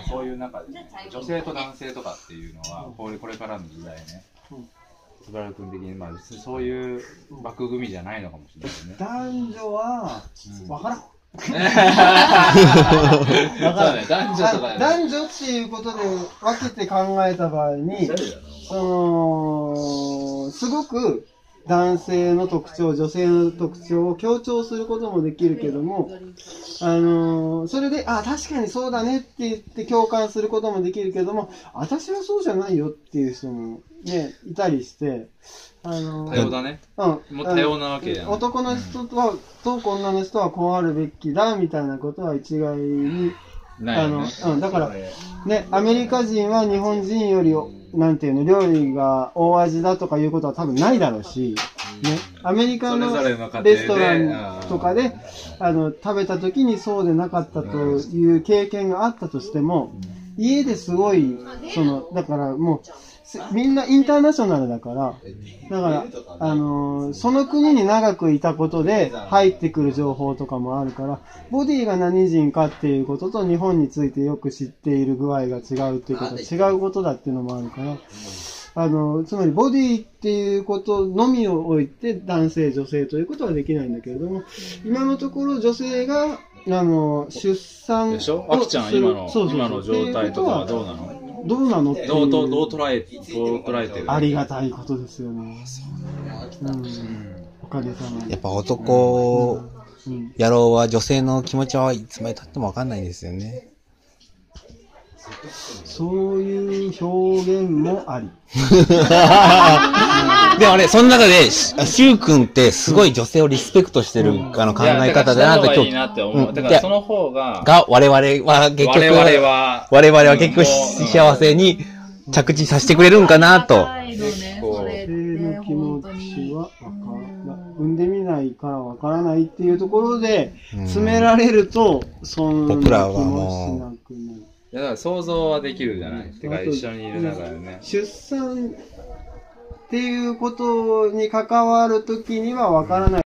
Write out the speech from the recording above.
そういう中で、女性と男性とかっていうのは、これからの時代ね、スバル君的に、まあ、そういう枠組みじゃないのかもしれないね。 男女は、わからん。 そうね、男女とかね。 男女っていうことで分けて考えた場合に、すごく男性の特徴、女性の特徴を強調することもできるけども、それで、確かにそうだねって言って共感することもできるけども、私はそうじゃないよっていう人もね、いたりして、 多様だね。もう多様なわけやん。 男の人と女の人はこうあるべきだみたいなことは一概にないよね。 だからね、アメリカ人は日本人よりなんていうの、料理が大味だとかいうことは多分ないだろうし、ね、アメリカのレストランとかで食べた時にそうでなかったという経験があったとしても、家ですごいだからもうみんなインターナショナルだから、その国に長くいたことで入ってくる情報とかもあるから、ボディが何人かっていうことと日本についてよく知っている具合が違うっていうことは違うことだっていうのもあるから、つまりボディっていうことのみを置いて男性女性ということはできないんだけれども、今のところ女性が出産でしょ？あきちゃん今の状態とかはどうなの？ どうなのっていう。 どう捉えてる？ ありがたいことですよね。おかげさまで。 やっぱ男野郎は女性の気持ちはいつまで経ってもわかんないんですよね。 そういう表現もあり。 でもね、その中で、シュウ君ってすごい女性をリスペクトしてる考え方だなと今日。 だからその方が、 我々は結局、我々は結局幸せに着地させてくれるんかなと。 女性の気持ちは産んでみないからわからないっていうところで詰められると、そんな気もしなくなる。 だから想像はできるじゃない。てか一緒にいる中でね。 出産っていうことに関わるときにはわからない。